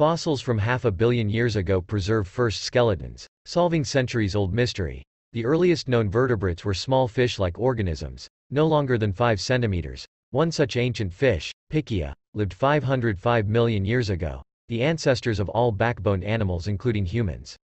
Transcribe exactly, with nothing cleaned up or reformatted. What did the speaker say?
Fossils from half a billion years ago preserve first skeletons, solving centuries-old mystery. The earliest known vertebrates were small fish-like organisms, no longer than five centimeters. One such ancient fish, pikaia, lived five hundred five million years ago, the ancestors of all backboned animals including humans.